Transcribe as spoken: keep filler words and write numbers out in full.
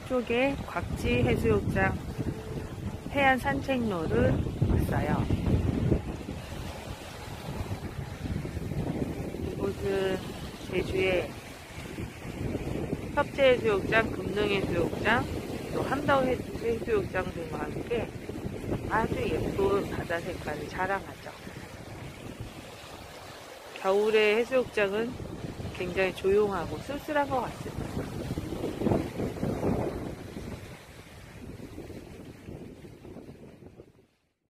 서쪽에 곽지 해수욕장 해안 산책로를 왔어요. 이곳은 제주의 협재해수욕장, 금능해수욕장, 또 함덕해수욕장 등과 함께 아주 예쁜 바다 색깔을 자랑하죠. 겨울의 해수욕장은 굉장히 조용하고 쓸쓸한 것 같습니다.